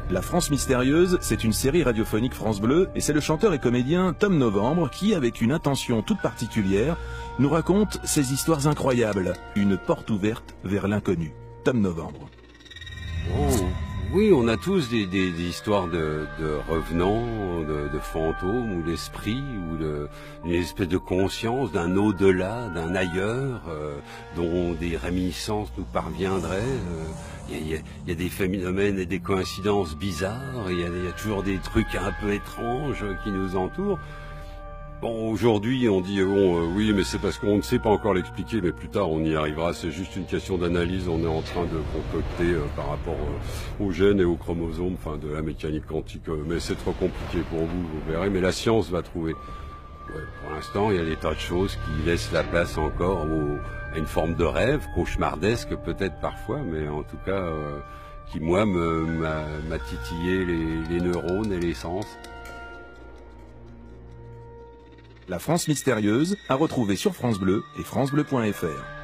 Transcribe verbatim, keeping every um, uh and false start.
La France mystérieuse, c'est une série radiophonique France Bleu et c'est le chanteur et comédien Tom Novembre qui, avec une intention toute particulière, nous raconte ces histoires incroyables, une porte ouverte vers l'inconnu. Tom Novembre. Oh, oui, on a tous des, des, des histoires de, de revenants, de, de fantômes ou d'esprits, ou de, une espèce de conscience d'un au-delà, d'un ailleurs, euh, dont des réminiscences nous parviendraient. Euh, Il y, a, il y a des phénomènes et des coïncidences bizarres, il y a, il y a toujours des trucs un peu étranges qui nous entourent. Bon, aujourd'hui, on dit, bon, euh, oui, mais c'est parce qu'on ne sait pas encore l'expliquer, mais plus tard, on y arrivera. C'est juste une question d'analyse. On est en train de concocter euh, par rapport euh, aux gènes et aux chromosomes, enfin, de la mécanique quantique. Euh, mais c'est trop compliqué pour vous, vous verrez. Mais la science va trouver. Ouais, pour l'instant, il y a des tas de choses qui laissent la place encore au, à une forme de rêve, cauchemardesque peut-être parfois, mais en tout cas, euh, qui, moi, m'a titillé les, les neurones et les sens. La France mystérieuse, à retrouver sur France Bleu et francebleu point F R.